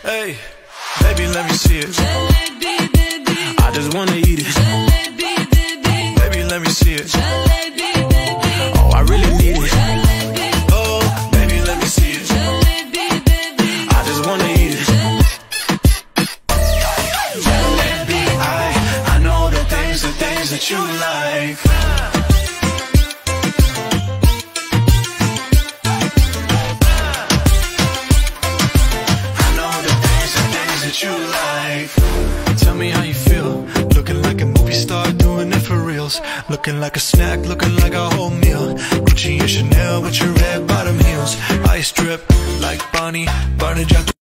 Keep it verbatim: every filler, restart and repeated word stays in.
Hey, baby, let me see it. Jalebi, baby. I just wanna eat it. Jalebi, baby. Baby, let me see it. Jalebi, baby. Oh, I really need it. Jalebi. Oh, baby, let me see it. Jalebi, baby. I just wanna eat it. Jalebi, I, I know the things, the things that you like. I know the things, the things that you like. Tell me how you feel. Looking like a movie star, doing it for reals. Looking like a snack, looking like a whole meal. Gucci and Chanel with your red bottom heels. Ice drip like Bonnie, Barney Jack.